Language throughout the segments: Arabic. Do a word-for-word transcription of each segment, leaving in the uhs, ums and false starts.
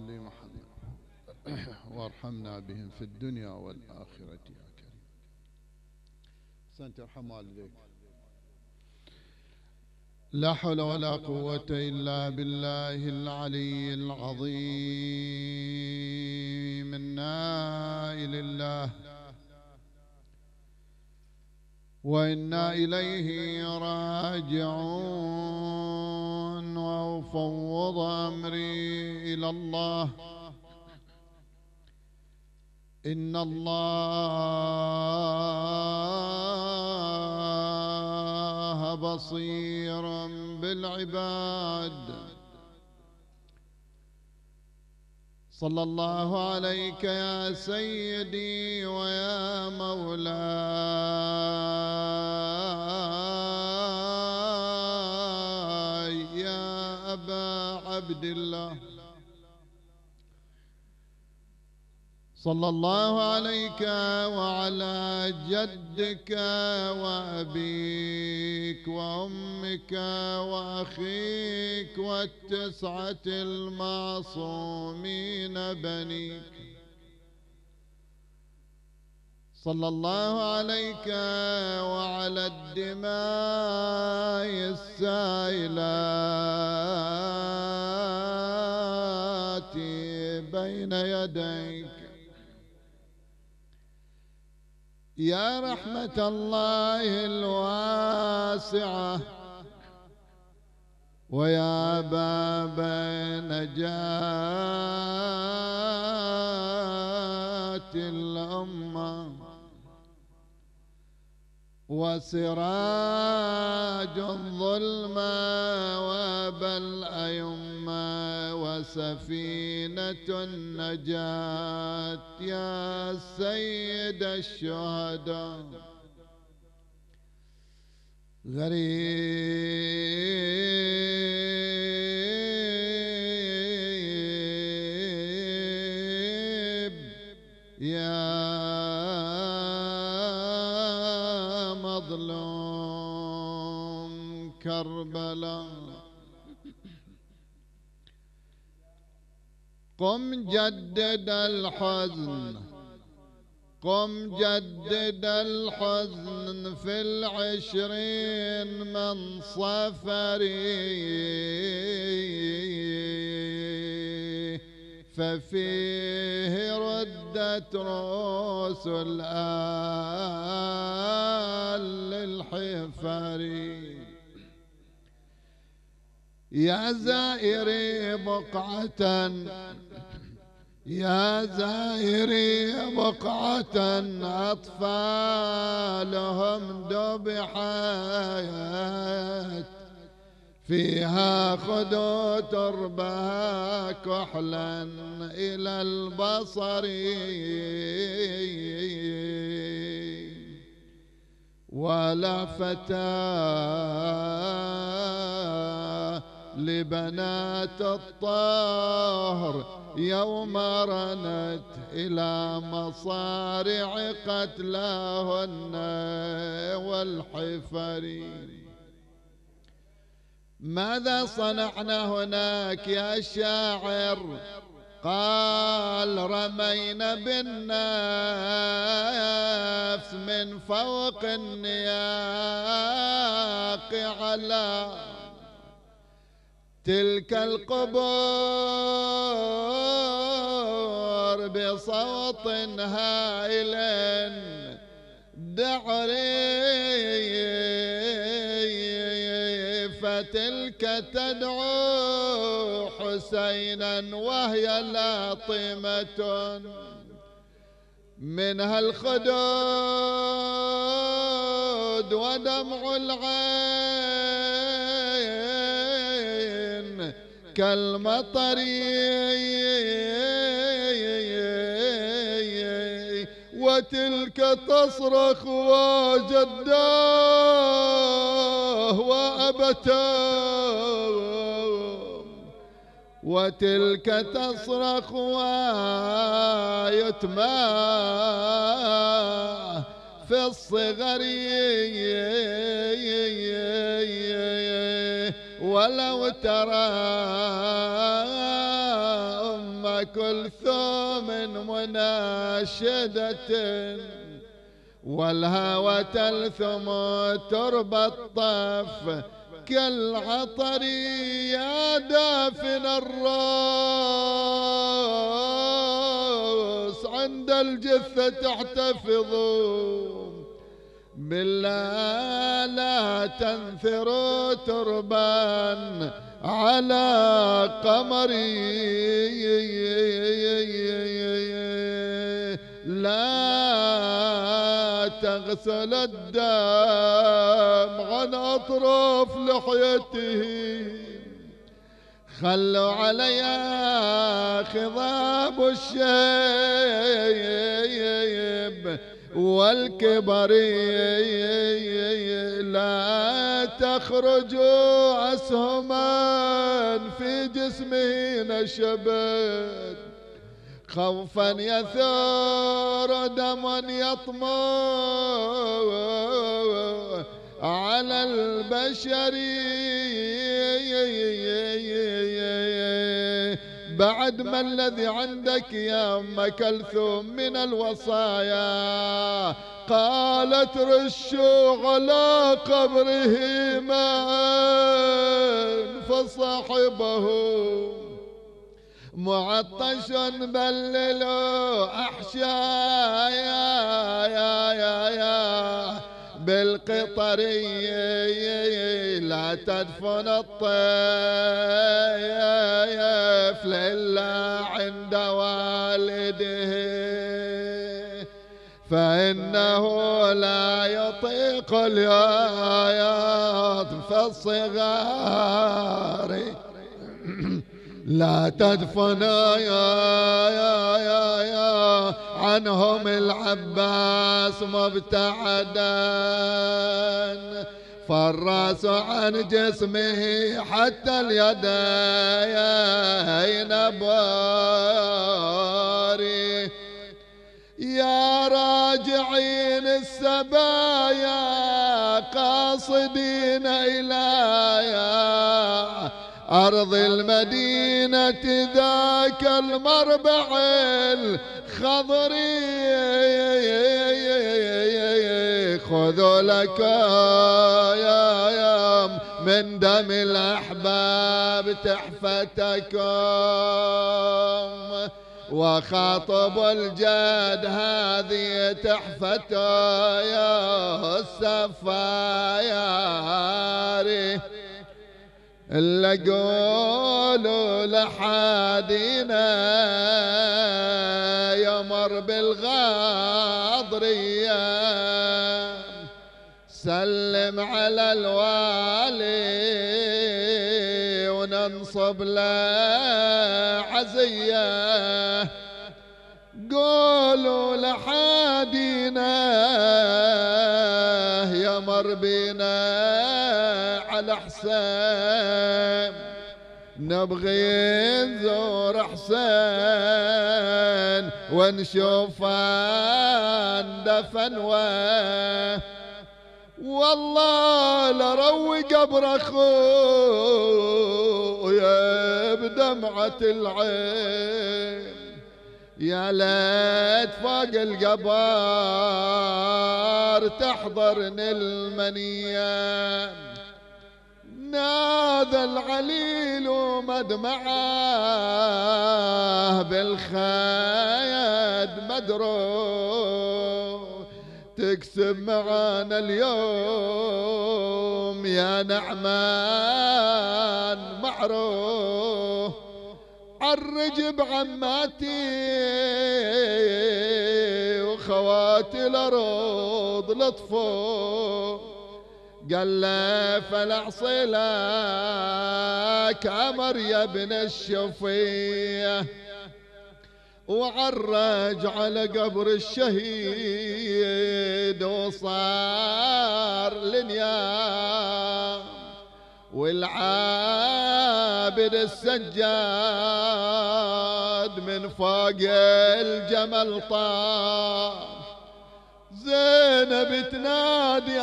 آل محمد وارحمنا بهم في الدنيا والآخرة يا كريم. سنت ارحم والديك. لا حول ولا قوة إلا بالله العلي العظيم. إنا لله وإنا إليه راجعون، وأفوض أمري إلى الله. إن الله بصير بالعباد. صلى الله عليك يا سيدي ويا مولاي يا أبا عبد الله. صلى الله عليك وعلى جدك وأبيك وأمك وأخيك والتسعة المعصومين بنيك. صلى الله عليك وعلى الدماء السائلات بين يديك يا رحمة الله الواسعة ويا باب نجاة الأمة وسراج الظلمة وأبا الأيمة وسفينة النجاة يا سيد الشهداء. غريب يا مظلوم كربلاء. قم جدد الحزن، قم جدد الحزن في العشرين من صفري، ففيه ردت رؤوس الآل للحفري. يا زائري بقعة، يا زائري بقعة أطفالهم ذبحت، فيها خذوا تربها كحلا إلى البصر، ولا فتى لبنات الطهر يوم رنت إلى مصارع قتلاهن والحفر. ماذا صنعنا هناك يا شاعر؟ قال رمينا بالنفس من فوق النياق على تلك القبور بصوت هائل دعري، فتلك تدعو حسينا وهي لاطمة، منها الخدود ودمع العين كالمطر، وتلك تصرخ وجداه وأبتاه، وتلك تصرخ ويتماه في الصغر، ولو ترى أم كلثوم مناشدة والهوى تلثم تربى الطف كالعطر يا دافن الراس عند الجثة تحتفظ بالله لا تنثروا تربا على قمري لا تغسل الدم عن أطراف لحيته خلوا علي خضاب الشيب والكبر لا تخرجوا أسهما في جسمه نشبت خوفا يثور دما يطمو على البشر بعد ما الذي عندك يا أم كلثوم من الوصايا قالت رشوا على قبره ماء فصاحبه معطش بللوا أحشايا يا يا يا بالقطرية لا تدفن الطيف إلا عند والده فإنه لا يطيق الياط فالصغار لا تدفن يا يا يا يا عنهم العباس مبتعدا فالراس عن جسمه حتى اليدين باري يا راجعين السبايا قاصدين إلى أرض المدينة ذاك المربع الخضري خذوا لك يا يا من دم الأحباب تحفتكم وخاطب الجاد هذه تحفته يا السفاياري اللي قولوا لحادينا يمر بالغاضرية سلم على الوالي وننصب له عزية قولوا لحادينا يمر بينا على حسين نبغي نزور حسين ونشوف دفن والله لروي قبر اخويا بدمعة العين يا ليت فوق القبر تحضرني المنية نادى العليل ومدمعه بالخيد مدرو تكسب معانا اليوم يا نعمان معروف عالرجب عماتي وخواتي الأرض لطفوا قال له فلعصي لك عمر يا ابن الشفيه وعرج على قبر الشهيد وصار لنيام والعابد السجاد من فوق الجمل طاف زينب تنادي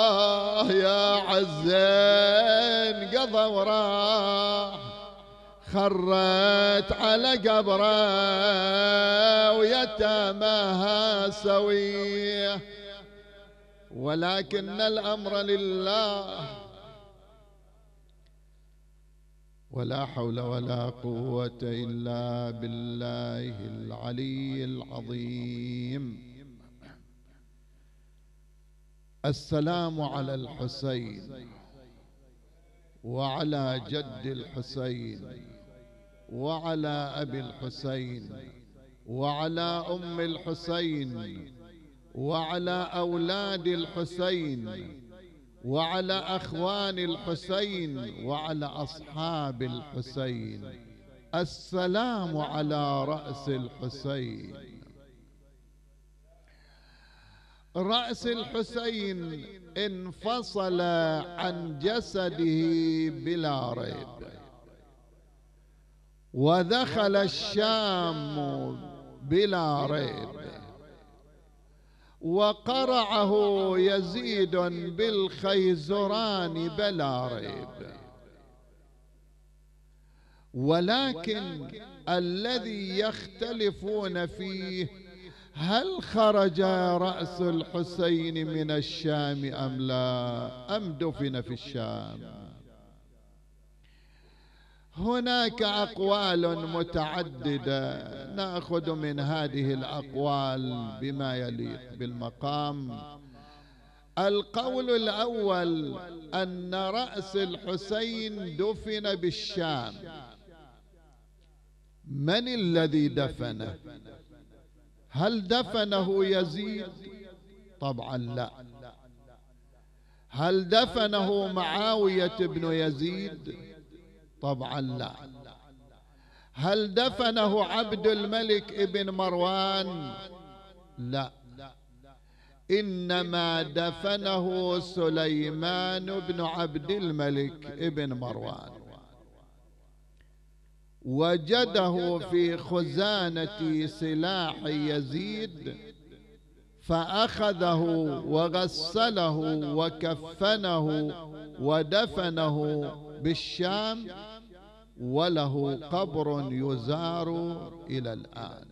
آه يا عزين قضى وراح خرت على قبره ويتاماها سويه، ولكن الأمر لله، ولا حول ولا قوة إلا بالله العلي العظيم. السلام على الحسين وعلى جد الحسين وعلى أبي الحسين وعلى أم الحسين وعلى أولاد الحسين وعلى أخوان الحسين وعلى أصحاب الحسين. السلام على رأس الحسين. رأس الحسين انفصل عن جسده بلا ريب، ودخل الشام بلا ريب، وقرعه يزيد بالخيزران بلا ريب. ولكن الذي يختلفون فيه هل خرج رأس الحسين من الشام أم لا، أم دفن في الشام؟ هناك أقوال متعددة، نأخذ من هذه الأقوال بما يليق بالمقام. القول الأول أن رأس الحسين دفن بالشام. من الذي دفنه؟ هل دفنه يزيد؟ طبعا لا. هل دفنه معاوية بن يزيد؟ طبعا لا. هل دفنه عبد الملك ابن مروان؟ لا، إنما دفنه سليمان بن عبد الملك ابن مروان، وجده في خزانة سلاح يزيد فأخذه وغسله وكفنه ودفنه بالشام، وله قبر يزار إلى الآن.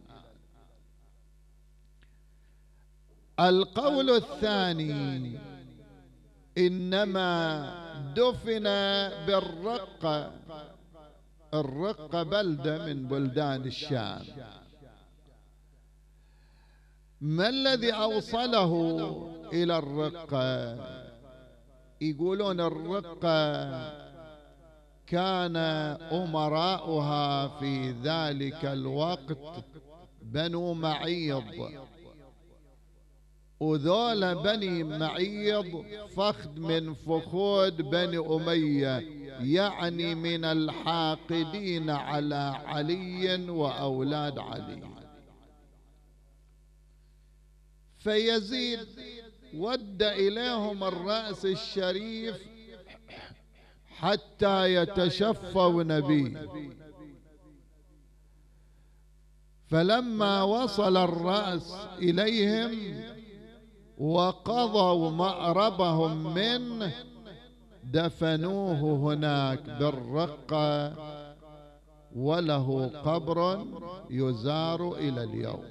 القول الثاني إنما دفن بالرقة. الرقة بلدة من بلدان الشام. ما الذي أوصله إلى الرقة؟ يقولون الرقة كان أمراؤها في ذلك الوقت بنو معيض، وذول بني معيض فخذ من فخود بني أمية، يعني من الحاقدين على علي وأولاد علي. فيزيد ود إليهم الرأس الشريف حتى يتشفون به، فلما وصل الرأس إليهم وقضوا مأربهم منه دفنوه هناك بالرقة، وله قبر يزار إلى اليوم.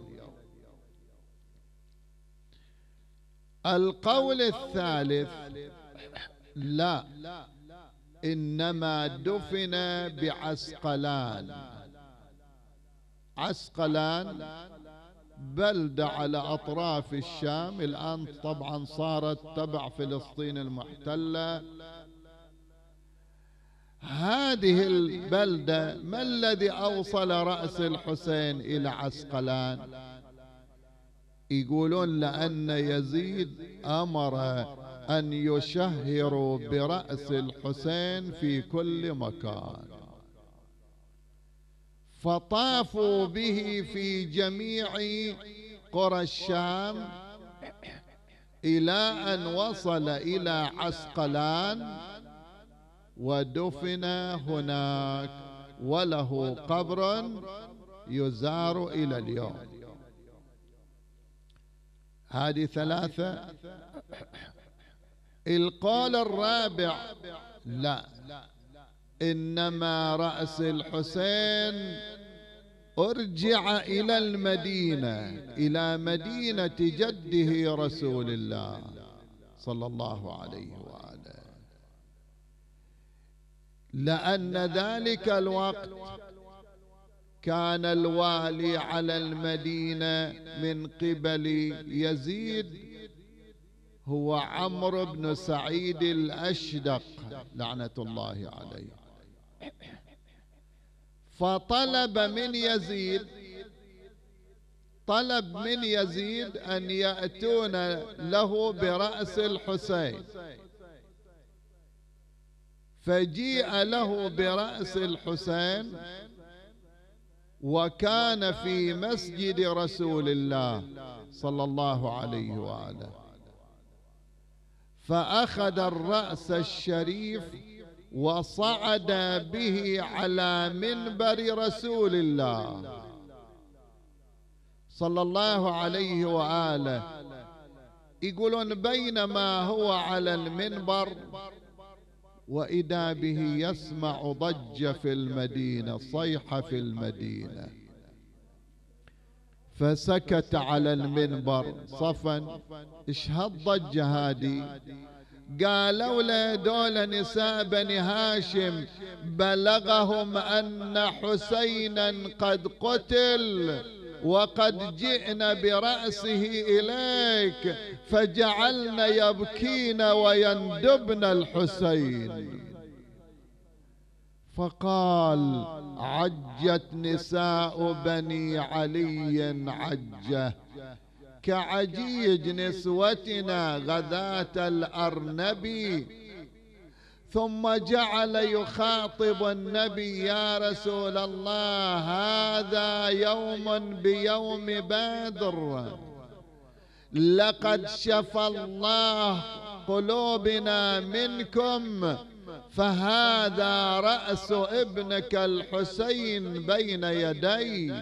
القول الثالث لا، إنما دفن بعسقلان. عسقلان بلدة على أطراف الشام، الآن طبعا صارت تبع فلسطين المحتلة. هذه البلدة ما الذي أوصل رأس الحسين إلى عسقلان؟ يقولون لأن يزيد أمر أن يشهروا برأس الحسين في كل مكان، فطافوا به في جميع قرى الشام إلى أن وصل إلى عسقلان ودفن هناك، وله قبر يزار إلى اليوم. هذه ثلاثة. القول الرابع لا، إنما رأس الحسين أرجع إلى المدينة، إلى مدينة جده رسول الله صلى الله عليه وآله، لأن ذلك الوقت كان الوالي على المدينة من قبل يزيد هو عمرو بن سعيد الأشدق لعنة الله عليه. فطلب من يزيد طلب من يزيد أن يأتون له برأس الحسين، فجيء له برأس الحسين وكان في مسجد رسول الله صلى الله عليه وآله، فأخذ الرأس الشريف وصعد به على منبر رسول الله صلى الله عليه وآله. يقولون بينما هو على المنبر وإذا به يسمع ضجة في المدينة، صيحة في المدينة، فسكت على المنبر صفا. ايش هالضجة هذه؟ قالوا له دول نساء بني هاشم بلغهم أن حسينا قد قتل وقد جئنا برأسه إليك، فجعلنا يبكين ويندبن الحسين. فقال عجت نساء بني علي عجة كعجيج نسوتنا غذاة الأرنب. ثم جعل يخاطب النبي: يا رسول الله، هذا يوم بيوم بدر، لقد شفى الله قلوبنا منكم، فهذا رأس ابنك الحسين بين يدي.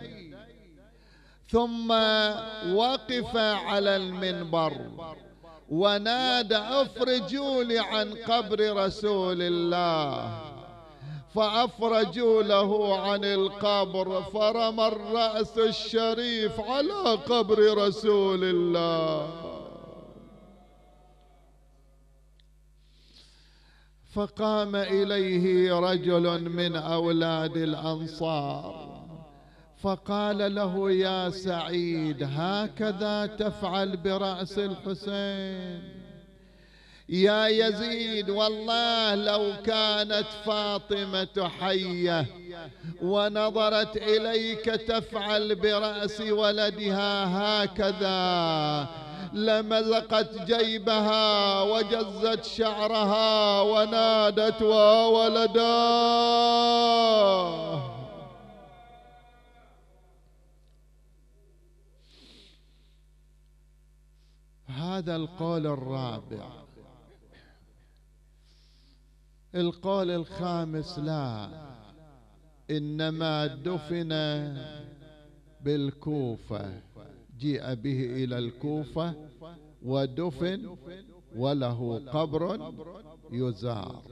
ثم وقف على المنبر ونادى: افرجوا لي عن قبر رسول الله. فأفرجوا له عن القبر، فرمى الرأس الشريف على قبر رسول الله. فقام إليه رجل من أولاد الأنصار فقال له: يا سعيد، هكذا تفعل برأس الحسين؟ يا يزيد، والله لو كانت فاطمة حية ونظرت إليك تفعل برأس ولدها هكذا لمزقت جيبها وجزت شعرها ونادت: وولداه. هذا القول الرابع. القول الخامس: لا، إنما دفن بالكوفة، جيء به إلى الكوفة ودفن وله قبر يزار.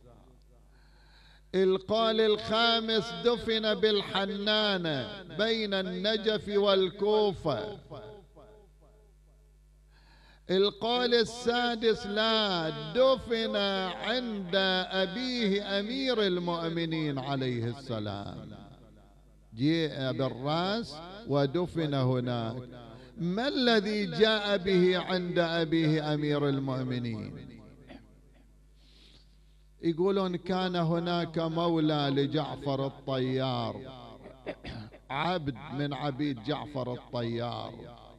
القول الخامس: دفن بالحنانة بين النجف والكوفة. القول السادس: لا، دفن عند أبيه أمير المؤمنين عليه السلام، جيء بالرأس ودفن هناك. ما الذي جاء به عند أبيه أمير المؤمنين؟ يقولون كان هناك مولى لجعفر الطيار، عبد من عبيد جعفر الطيار.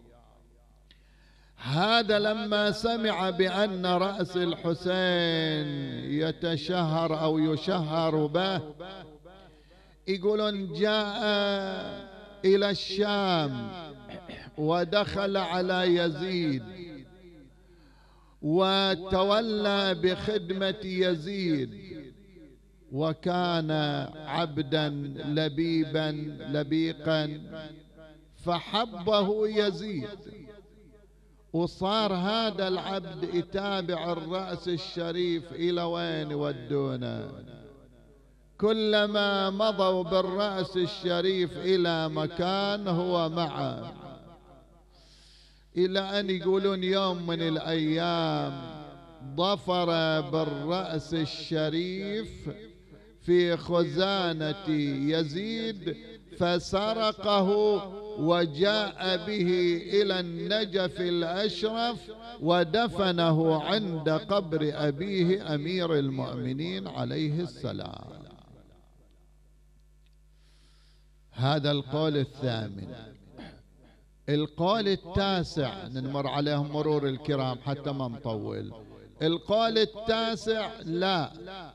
هذا لما سمع بأن رأس الحسين يتشهر أو يشهر به، يقولون جاء إلى الشام ودخل على يزيد وتولى بخدمة يزيد، وكان عبدا لبيبا لبيقا، فحبه يزيد، وصار هذا العبد يتابع الرأس الشريف إلى وين ودونا. كلما مضوا بالرأس الشريف إلى مكان هو معه، إلى أن يقولون يوم من الأيام ظفر بالرأس الشريف في خزانة يزيد فسرقه وجاء به إلى النجف الأشرف ودفنه عند قبر أبيه أمير المؤمنين عليه السلام. هذا القول الثامن. القول التاسع نمر عليهم مرور الكرام حتى ما نطول. القول التاسع لا،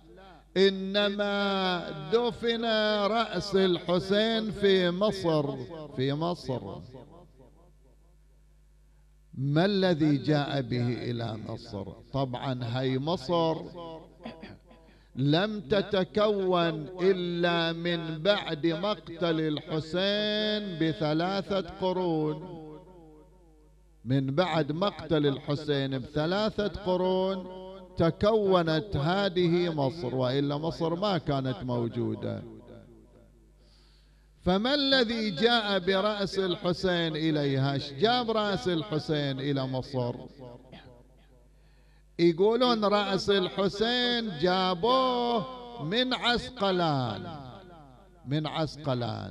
إنما دفن رأس الحسين في مصر. في مصر. ما الذي جاء به إلى مصر؟ طبعا هي مصر لم تتكون إلا من بعد مقتل الحسين بثلاثة قرون. من بعد مقتل الحسين بثلاثة قرون تكونت هذه مصر، وإلا مصر ما كانت موجودة. فما الذي جاء برأس الحسين إليها؟ ايش جاب رأس الحسين إلى مصر؟ يقولون رأس الحسين جابوه من عسقلان. من عسقلان،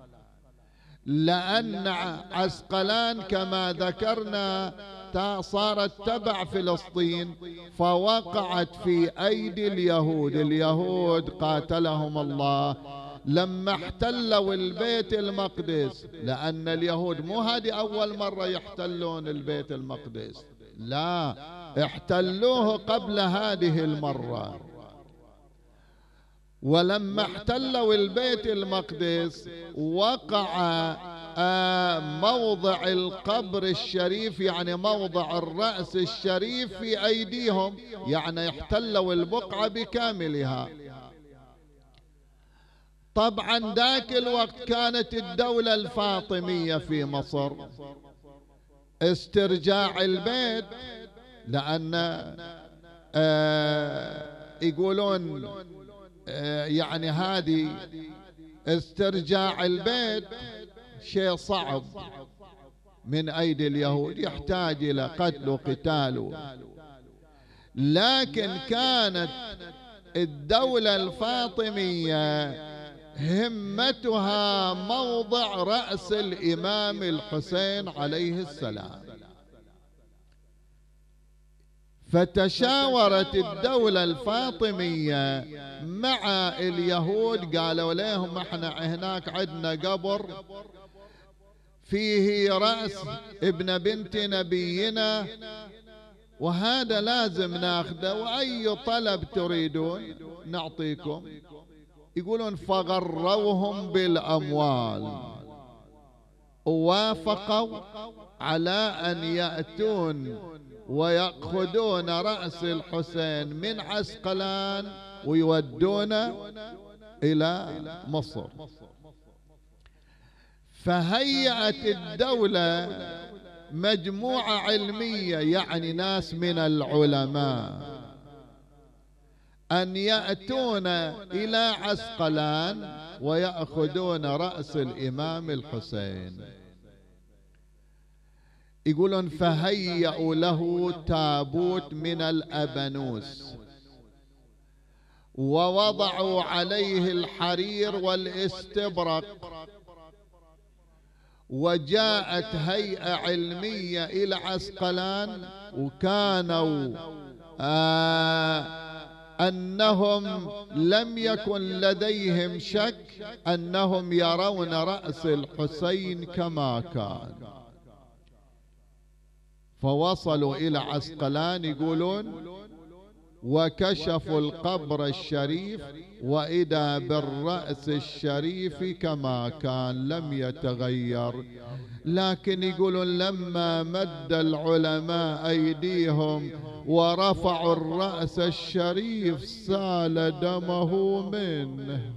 لأن عسقلان كما ذكرنا صارت تبع فلسطين، فوقعت في أيدي اليهود. اليهود قاتلهم الله لما احتلوا البيت المقدس، لأن اليهود مو هذه أول مرة يحتلون البيت المقدس، لا، احتلوه قبل هذه المرة. ولما احتلوا البيت المقدس وقع موضع القبر الشريف، يعني موضع الرأس الشريف في أيديهم، يعني احتلوا البقعة بكاملها. طبعا ذاك الوقت كانت الدولة الفاطمية في مصر. استرجاع البيت، لأن آه يقولون آه يعني هذه استرجاع البيت شيء صعب من أيدي اليهود، يحتاج إلى قتل وقتال. لكن كانت الدولة الفاطمية همتها موضع رأس الإمام الحسين عليه السلام، فتشاورت الدولة الفاطمية مع اليهود، قالوا لهم احنا هناك عندنا قبر فيه رأس ابن بنت نبينا، وهذا لازم ناخذه، وأي طلب تريدون نعطيكم. يقولون فغروهم بالأموال، ووافقوا على أن يأتون ويأخذون رأس الحسين من عسقلان ويودونه إلى مصر. فهيأت الدولة مجموعة علمية، يعني ناس من العلماء، أن يأتون إلى عسقلان ويأخذون رأس الإمام الحسين. يقولون فهيئوا له تابوت من الأبنوس، ووضعوا عليه الحرير والاستبرق، وجاءت هيئة علمية إلى عسقلان، وكانوا آه أنهم لم يكن لديهم شك أنهم يرون رأس الحسين كما كان. فوصلوا إلى عسقلان يقولون، وكشفوا القبر الشريف وإذا بالرأس الشريف كما كان لم يتغير. لكن يقولون لما مد العلماء أيديهم ورفعوا الرأس الشريف سال دمه منه،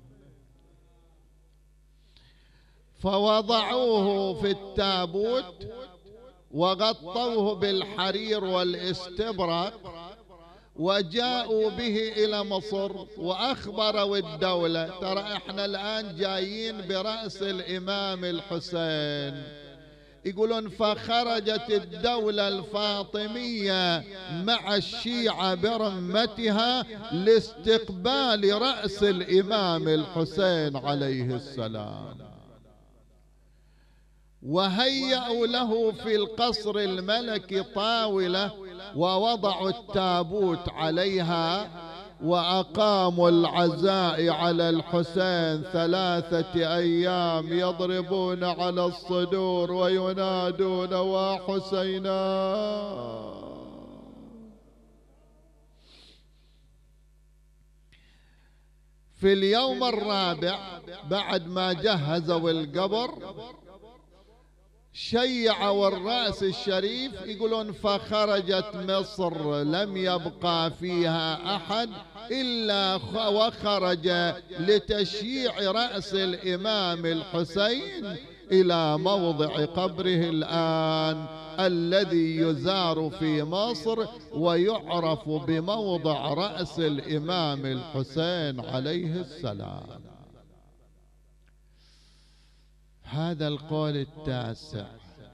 فوضعوه في التابوت وغطوه بالحرير والاستبرق، وجاءوا به إلى مصر وأخبروا الدولة ترى احنا الآن جايين برأس الإمام الحسين. يقولون فخرجت الدولة الفاطمية مع الشيعة برمتها لاستقبال رأس الإمام الحسين عليه السلام، وهيأوا له في القصر الملكي طاولة ووضعوا التابوت عليها، وأقاموا العزاء على الحسين ثلاثة أيام يضربون على الصدور وينادون وحسينا. في اليوم الرابع بعد ما جهزوا القبر شيعوا الرأس الشريف. يقولون فخرجت مصر لم يبقى فيها أحد إلا وخرج لتشييع رأس الإمام الحسين إلى موضع قبره الآن الذي يزار في مصر ويعرف بموضع رأس الإمام الحسين عليه السلام. هذا القول التاسع.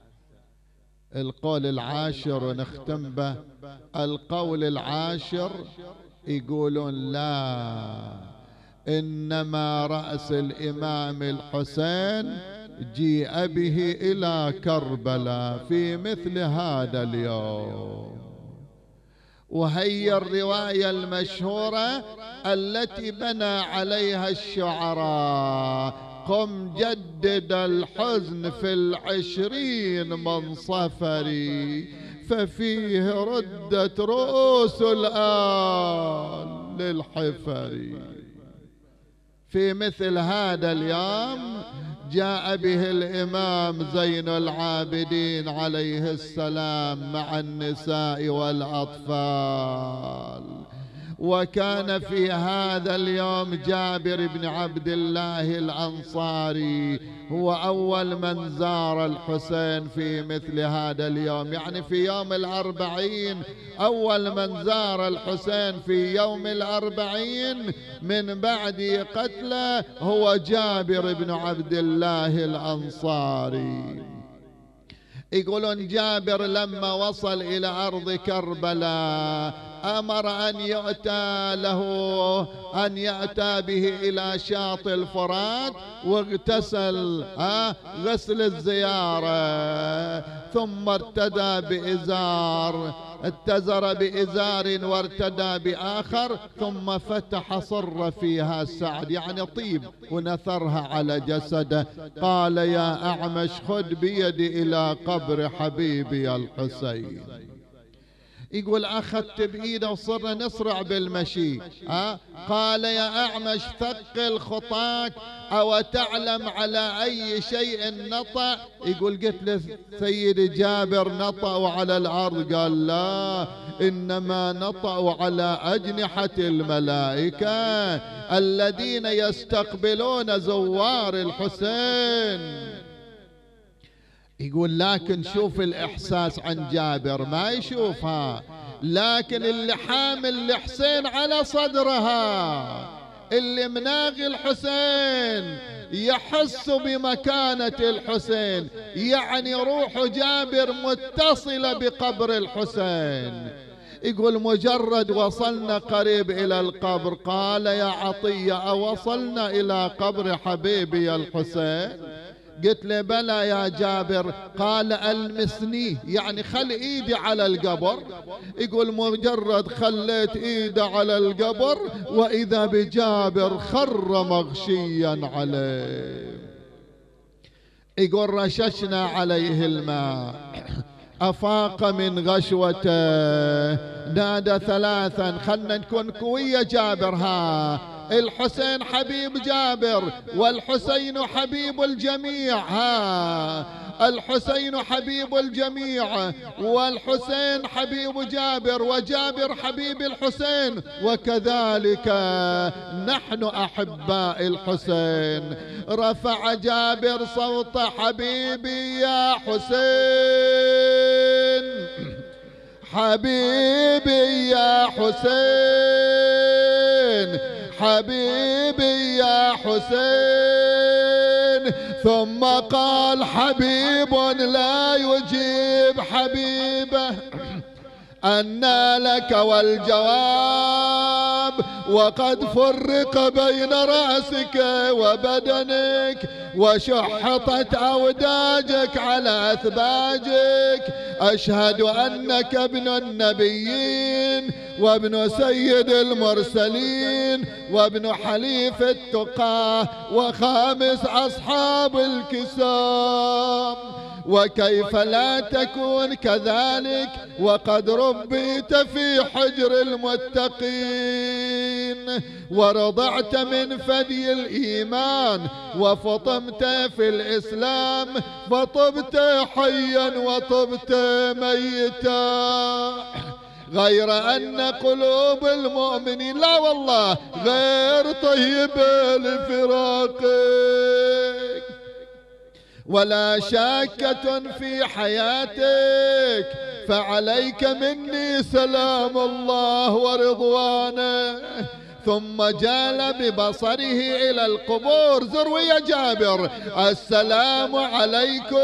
القول العاشر ونختم به. القول العاشر يقولون لا، إنما رأس الإمام الحسين جيء به إلى كربلاء في مثل هذا اليوم. وهي الرواية المشهورة التي بنى عليها الشعراء: قم جدد الحزن في العشرين من صفري، ففيه ردت رؤوس الآن للحفر. في مثل هذا اليوم جاء به الإمام زين العابدين عليه السلام مع النساء والأطفال. وكان في هذا اليوم جابر بن عبد الله الأنصاري هو أول من زار الحسين في مثل هذا اليوم، يعني في يوم الأربعين. أول من زار الحسين في يوم الأربعين من بعد قتله هو جابر بن عبد الله الأنصاري. يقولون جابر لما وصل إلى أرض كربلاء أمر أن يؤتى له أن يأتى به إلى شاطئ الفرات واغتسل آه غسل الزيارة، ثم ارتدى بإزار، اتزر بإزار وارتدى بآخر، ثم فتح صر فيها سعد يعني طيب ونثرها على جسده. قال يا أعمش خذ بيدي إلى قبر حبيبي الحسين. يقول أخذت بإيده وصرنا نسرع بالمشي. أه؟ قال يا أعمش ثقل خطاك أو تعلم على أي شيء نطأ؟ يقول قلت له سيدي جابر نطأوا على الأرض. قال لا، إنما نطأوا على أجنحة الملائكة الذين يستقبلون زوار الحسين. يقول لكن شوف الإحساس عن جابر ما يشوفها، لكن اللي حامل الحسين على صدرها، اللي مناغي الحسين، يحس بمكانة الحسين، يعني روح جابر متصلة بقبر الحسين. يقول مجرد وصلنا قريب إلى القبر قال يا عطية أوصلنا إلى قبر حبيبي الحسين؟ قلت له بلى يا جابر. قال المسني يعني خل ايدي على القبر. يقول مجرد خليت ايدي على القبر واذا بجابر خر مغشيا عليه. يقول رششنا عليه الماء افاق من غشوته، نادى ثلاثا خلنا نكون قوية جابر. ها الحسين حبيب جابر والحسين حبيب الجميع، ها الحسين حبيب الجميع والحسين حبيب جابر وجابر حبيب الحسين، وكذلك نحن أحباء الحسين. رفع جابر صوت حبيبي يا حسين، حبيبي يا حسين حبيبي يا حسين. ثم قال حبيب لا يجيب حبيبه أنى لك والجواب وقد فرق بين رأسك وبدنك وشحطت أوداجك على أثباجك. أشهد أنك ابن النبيين وابن سيد المرسلين وابن حليف التقى وخامس أصحاب الكسام. وكيف لا تكون كذلك وقد ربيت في حجر المتقين ورضعت من ثدي الإيمان وفطمت في الإسلام فطبت حيا وطبت ميتا. غير أن قلوب المؤمنين لا والله غير طيبة لفراقك ولا شاكة في حياتك، فعليك مني سلام الله ورضوانه. ثم جال ببصره إلى القبور. زروا يا جابر. السلام عليكم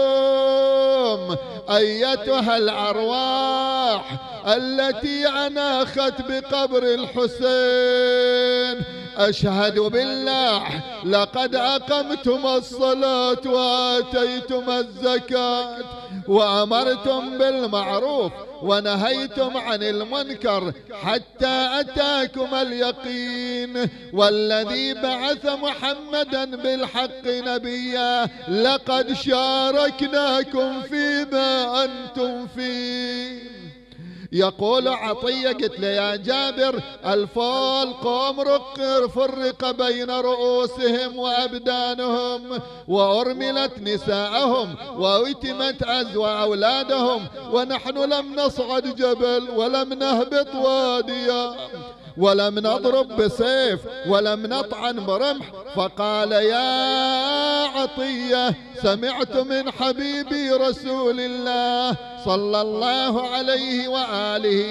أيتها الأرواح التي أناخت بقبر الحسين. أشهد بالله لقد أقمتم الصلاة وآتيتم الزكاة وأمرتم بالمعروف ونهيتم عن المنكر حتى أتاكم اليقين. والذي بعث محمدا بالحق نبيا لقد شاركناكم فيما أنتم فيه. يقول عطية قلت له يا جابر الفول قوم رق فرق بين رؤوسهم وأبدانهم وأرملت نساءهم وأتمت أزوى أولادهم ونحن لم نصعد جبل ولم نهبط واديا ولم نضرب بسيف ولم نطعن برمح. فقال يا عطية سمعت من حبيبي رسول الله صلى الله عليه وآله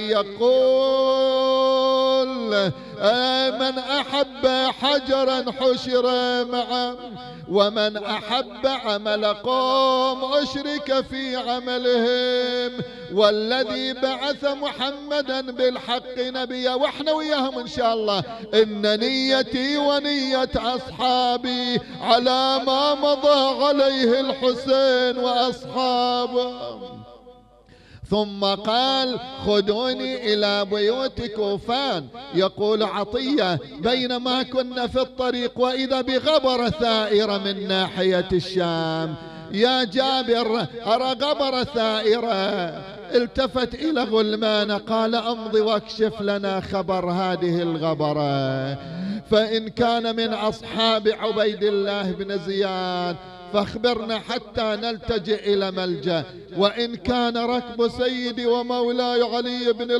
يقول من أحب حجرا حشر معه ومن أحب عمل قوم أشرك في عملهم. والذي بعث محمدا بالحق نبيا واحنا وياهم إن شاء الله إن نيتي ونية أصحابي على ما مضى عليه الحسين وأصحابه. ثم قال خذوني إلى بيوت كوفان. يقول عطية بينما كنا في الطريق وإذا بغبرة ثائرة من ناحية الشام. يا جابر أرى غبرة ثائرة. التفت إلى غلمان قال أمضي واكشف لنا خبر هذه الغبرة، فإن كان من أصحاب عبيد الله بن زياد فاخبرنا حتى نلتجئ إلى ملجأ، وإن كان ركب سيدي ومولاي علي بن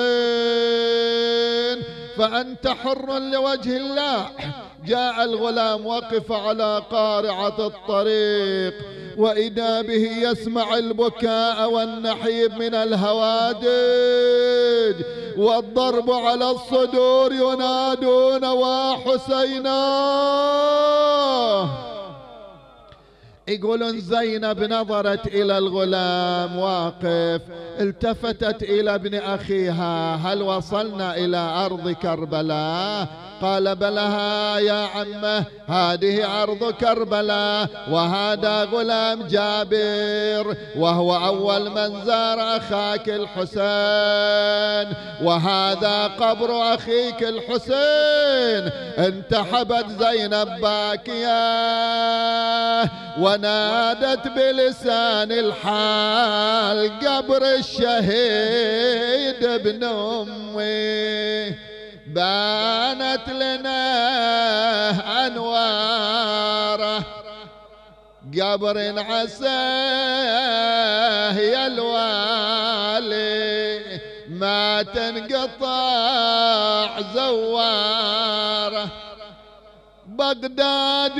الحسين فأنت حر لوجه الله. جاء الغلام وقف على قارعة الطريق وإذا به يسمع البكاء والنحيب من الهوادج والضرب على الصدور ينادون وحسينا. يقولون زينب نظرت إلى الغلام واقف التفتت إلى ابن أخيها هل وصلنا إلى أرض كربلاء؟ قال بلها يا عمه هذه أرض كربلاء وهذا غلام جابر وهو أول من زار أخاك الحسين وهذا قبر أخيك الحسين. انتحبت زينب باكية ونادت بلسان الحال قبر الشهيد ابن أمي بانت لنا أنواره قبر عساه يا الوالي ما تنقطع زواره. بغداد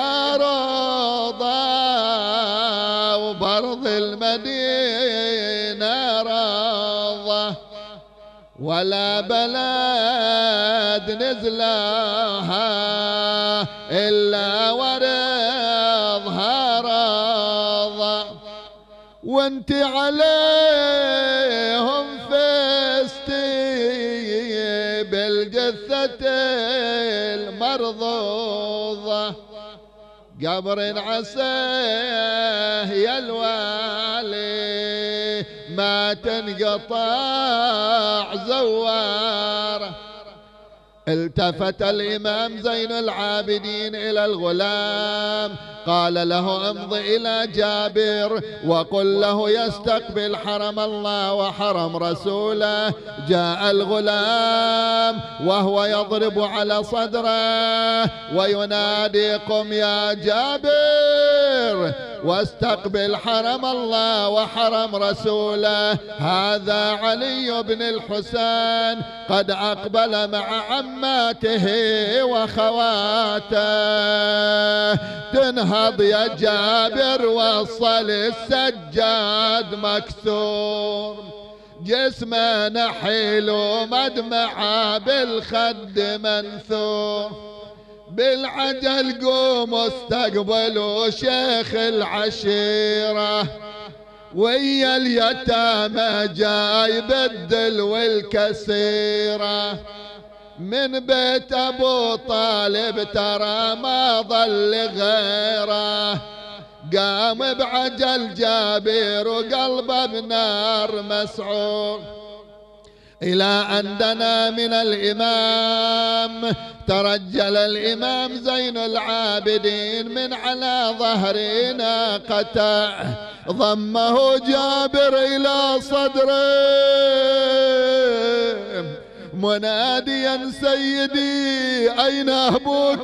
بيها روضة وبرض المدينة ولا بلد نزلها إلا ورضها رضا، وانت عليهم فزتي بالجثة المرضوضة، قبر عساه يا الوالي ما تنقطع زواره. التفت الإمام زين العابدين إلى الغلام قال له امض إلى جابر وقل له يستقبل حرم الله وحرم رسوله. جاء الغلام وهو يضرب على صدره وينادي قم يا جابر واستقبل حرم الله وحرم رسوله، هذا علي بن الحسين قد أقبل مع عماته وخواته. تنهض يا جابر وصل السجاد مكسور، جسمه نحيل ومدمعه بالخد منثور، بالعجل قوموا استقبلوا شيخ العشيرة ويا اليتامى جاي بالدل والكسيرة، من بيت ابو طالب ترى ما ضل غيره، قام بعجل جابر وقلبه بنار مسعور، إلى أن دنا من الإمام ترجل الإمام زين العابدين من على ظهر ناقته، ضمه جابر إلى صدره مناديا سيدي أين أبوك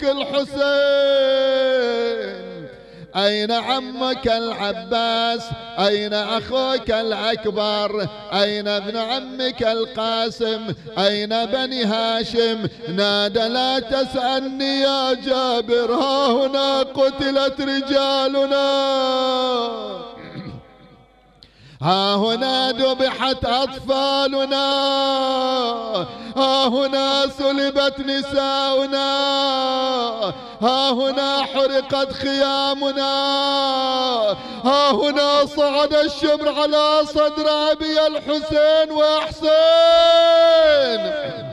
الحسين، أين عمك العباس، أين أخوك الأكبر، أين ابن عمك القاسم، أين بني هاشم. نادى لا تسألني يا جابر، ها هنا قتلت رجالنا، ها هنا ذبحت أطفالنا، ها هنا سلبت نساؤنا، ها هنا حرقت خيامنا، ها هنا صعد الشمر على صدر أبي الحسين وحسين.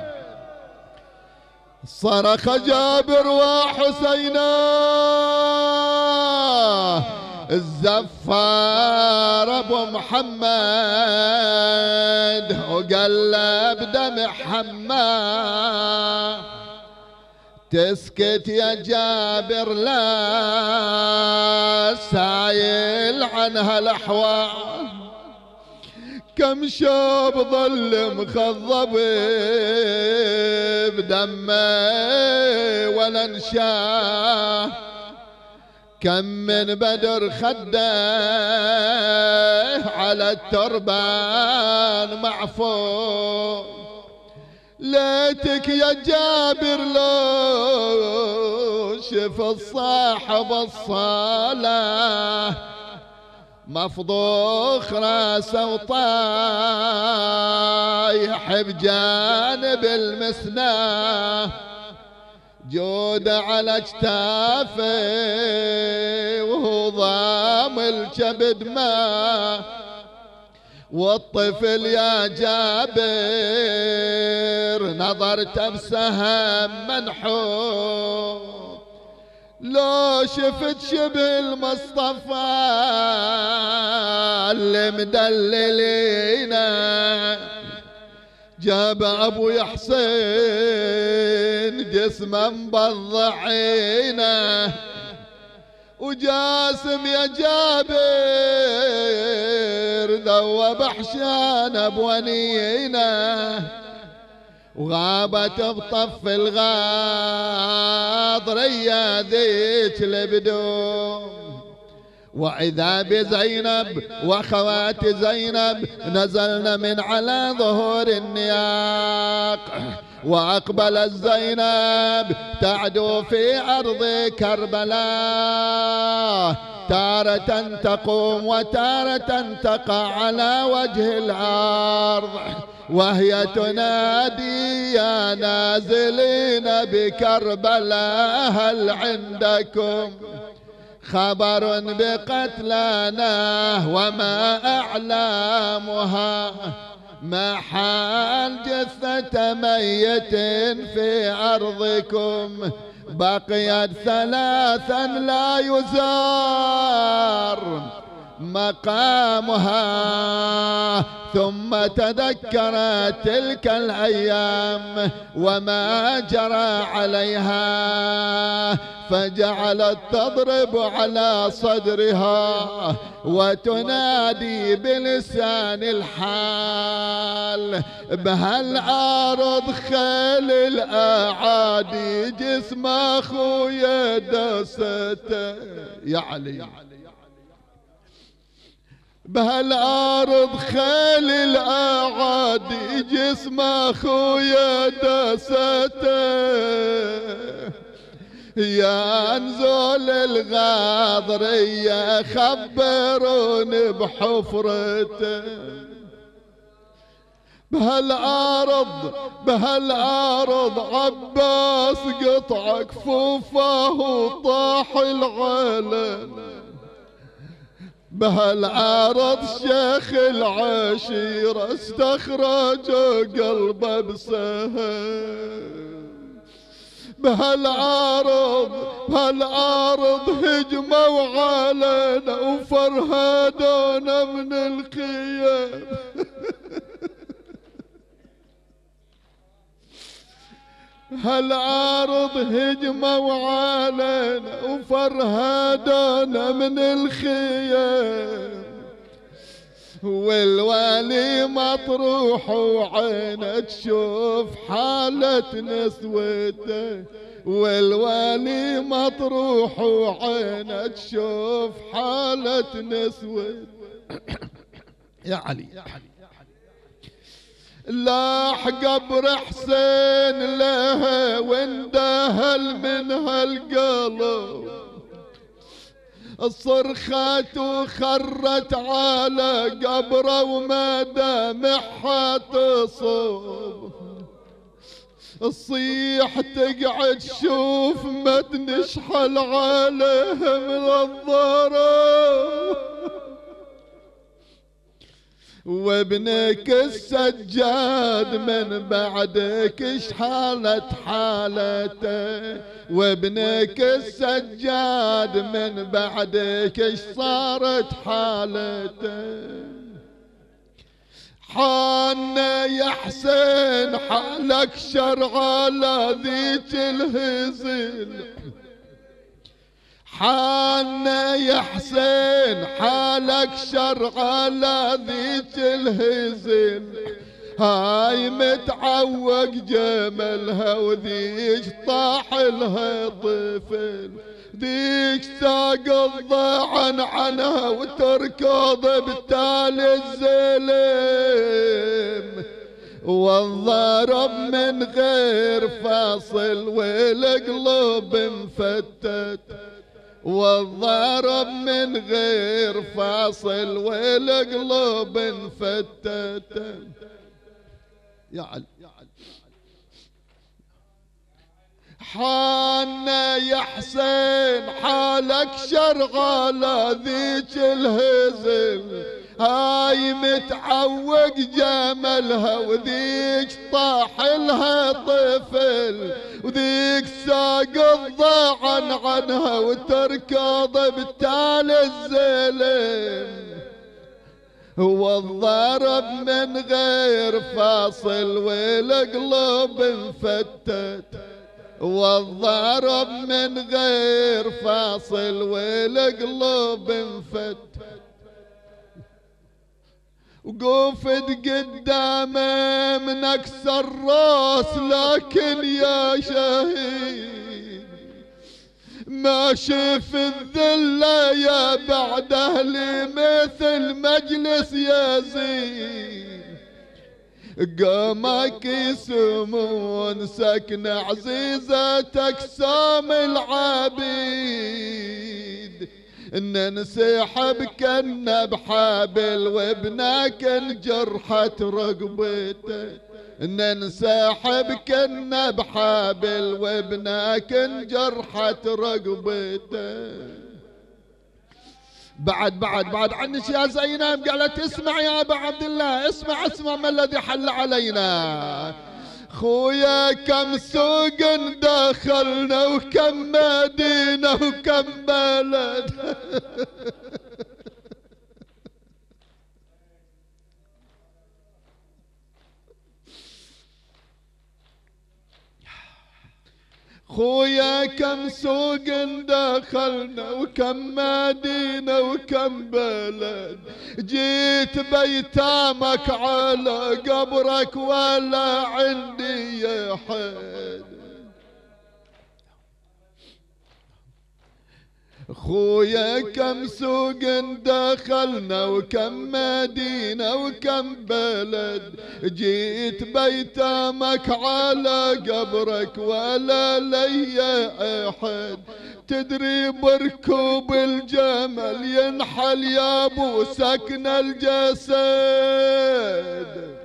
صرخ جابر وحسينا الزفار ابو محمد وقلب دمع حما. تسكت يا جابر لا سايل عنها الاحوال، كم شاب ظل مخضب بدمه ولا انشاه، كم من بدر خده على التربان معفو. ليتك يا جابر لو شف الصاحب الصالح، مفضوخ راسه وطايح بجانب المسناه، جود على اجتافه وهو ضام الكبد ما. والطفل يا جابر نظرت بسهم منحوم، لو شفت شبه المصطفى اللي مدللينا. جاب ابو حسين جسمه مبضعينه، وجاسم يا جابر ذوب حشان بونينا، وغابت بطف الغاضرية ذيك البدوم. وإذا بزينب وخوات زينب نزلن من على ظهور النياق، وأقبلت زينب تعدو في أرض كربلاء، تارة تقوم وتارة تقع على وجه الأرض. وهي تنادي يا نازلين بكربلاء هل عندكم خبر بقتلانا وما أعلامها ما حال جثة ميت في أرضكم بقيت ثلاثا لا يزار مقامها ثم تذكرت تلك الأيام وما جرى عليها فجعلت تضرب على صدرها وتنادي بلسان الحال بهالأرض خيل الأعادي جسم أخويا دسته يا علي بهالأرض خيل الأعادي جسم أخويا دسته يا نزول الغاضرية خبروني بحفرته بهالأرض بهالأرض عباس قطع كفوفه وطاح العالم بهالأرض شيخ العشيرة استخرج قلبه بسهم بهالأرض بهالأرض هجموا علينا وفرهدونا من الخيام هالأرض هجموا علينا وفرهدونا من الخيام والوالي مطروح وعينه تشوف حالة نسوته والوالي مطروح وعينه تشوف حالة نسوته يا علي يا علي لاح قبر حسين لها واندهل من هالقلب صرخت وخرت على قبره وما دامعها تصب الصيح تقعد شوف ما تنشحل عليها من الضرب وابنك السجاد من بعدك اش حالت حالته وابنك السجاد من بعدك اش صارت حالته حان يا حسين حالك شر على ذيك الهزل حان يا حسين حالك شر على ذيك الهزل هاي متعوق جملها وذيك طاح لها طفل ذيك ساق الضعن عنها وتركض بتالي الزلم والضرب من غير فاصل والقلوب مفتت والضرب من غير فاصل والقلوب انفتت يا علي حان يا حسين حالك شر على ذيك الهزل هاي متعوق جملها وذيك طاح لها طفل وذيك ساق الضعن عنها وتركض بتالي الزلم هو الضرب من غير فاصل والقلوب انفتت والضرب من غير فاصل والقلوب انفتت وقفت قدامه من اكسر راس لكن يا شهيد ما شف الذله يا بعد اهلي مثل مجلس يزيد قامك يسمون سكن عزيزتك سام العبيد ان نسحب كنا بحابل وابنك انجرحت رقبته، ان نسحب كنا بحابل وابنك انجرحت رقبته. بعد بعد بعد عنك يا زينب قالت اسمع يا ابا عبد الله، اسمع اسمع ما الذي حل علينا. خويا كم سوق دخلنا وكم مدينة وكم بلد خويا كم سوق دخلنا وكم مدينة وكم بلد، جيت بيتامك على قبرك ولا عندي يا حد. خويا كم سوق دخلنا وكم مدينة وكم بلد، جيت بيتامك على قبرك ولا لي أحد. تدري بركوب الجمل ينحل يا ابو سكن الجسد،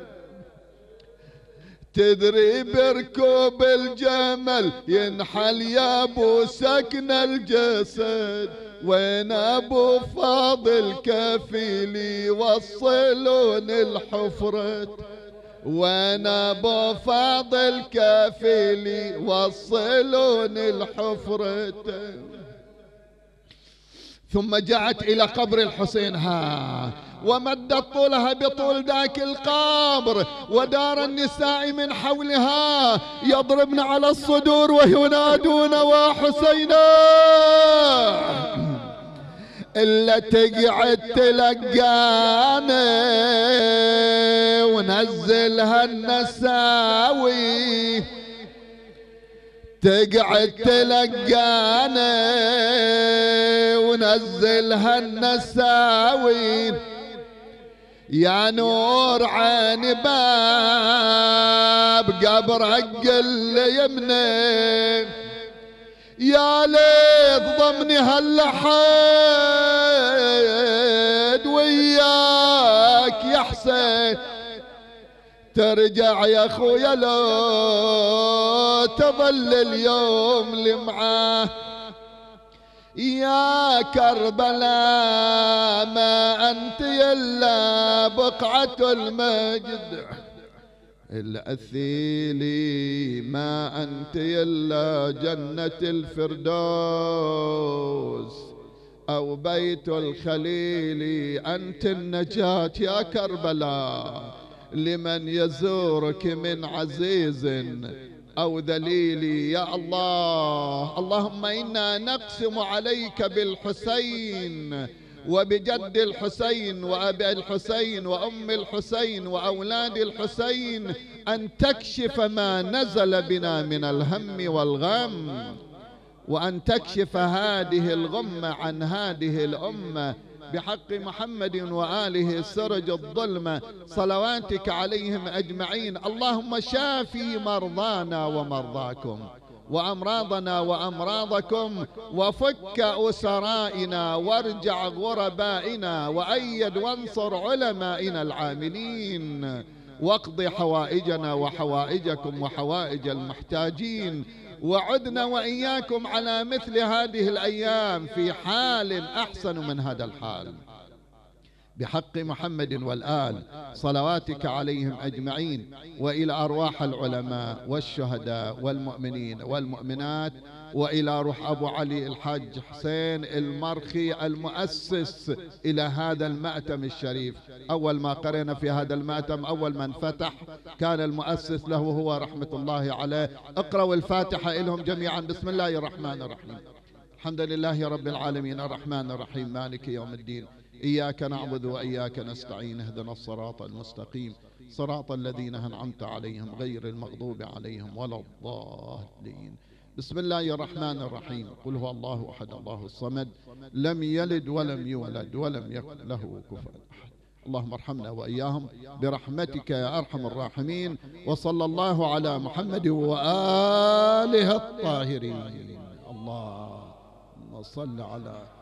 تدري بركوب الجمل ينحل يا ابو سكن الجسد. وين ابو فاضل كفيلي يوصلون الحفرة، وين ابو فاضل كفيلي يوصلون الحفرة. ثم جاءت الى قبر الحسين ها ومدت طولها بطول ذاك القبر، ودار النساء من حولها يضربن على الصدور وينادون وحسينا، إلا تقعد تلقانا ونزلها النساوي، تقعد تلقانا ونزلها النساوي. يا نور عين باب قبرك قل يمني، يا ليت ضمني هاللحد وياك يا حسين. ترجع يا خويا لو تظل اليوم اللي معاه، يا كربلاء ما أنت إلا بقعة المجد، الأثيلي ما أنت إلا جنة الفردوس أو بيت الخليل. أنت النجاة يا كربلاء لمن يزورك من عزيز أو ذليل. يا الله، اللهم إنا نقسم عليك بالحسين وبجد الحسين وأبي الحسين وأم الحسين وأولاد الحسين أن تكشف ما نزل بنا من الهم والغم، وأن تكشف هذه الغمة عن هذه الأمة بحق محمد وآله سرج الظلمة صلواتك عليهم أجمعين. اللهم شافي مرضانا ومرضاكم وأمراضنا وأمراضكم، وفك أسرائنا وارجع غربائنا، وأيد وانصر علمائنا العاملين، واقض حوائجنا وحوائجكم وحوائج المحتاجين. وعدنا وإياكم على مثل هذه الأيام في حال أحسن من هذا الحال بحق محمد والآل صلواتك عليهم أجمعين، وإلى أرواح العلماء والشهداء والمؤمنين والمؤمنات، وإلى روح أبو علي الحاج حسين المرخي المؤسس إلى هذا المأتم الشريف. أول ما قرأنا في هذا المأتم أول من فتح كان المؤسس له هو رحمة الله عليه. اقرأوا الفاتحة لهم جميعا. بسم الله الرحمن الرحيم. الحمد لله رب العالمين الرحمن الرحيم مالك يوم الدين، إياك نعبد وإياك نستعين، اهدنا الصراط المستقيم صراط الذين أنعمت عليهم غير المغضوب عليهم ولا الضالين. بسم الله الرحمن الرحيم. قل هو الله أحد الله الصمد لم يلد ولم يولد ولم يكن له كفوا أحد. اللهم ارحمنا وإياهم برحمتك يا أرحم الراحمين. وصلى الله على محمد وآله الطاهرين. اللهم صل على